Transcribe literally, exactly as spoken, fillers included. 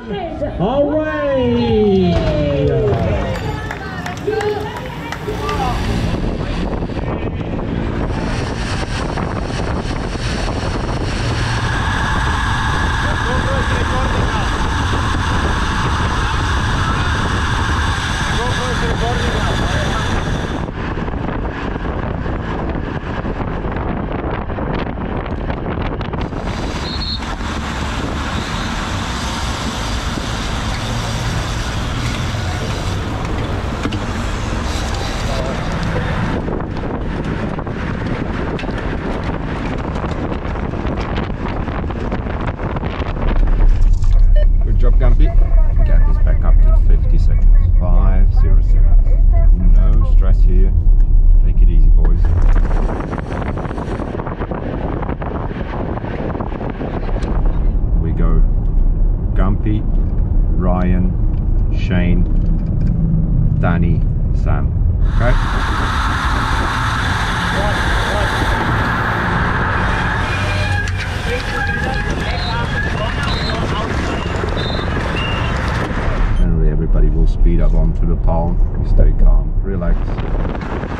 Away! Good job, Gumpy. Get this back up to fifty seconds. Five, zero seconds. No stress here. Take it easy, boys. We go Gumpy, Ryan, Shane, Danny, Sam. Okay? Generally everybody will speed up onto the pole. You stay calm, relax.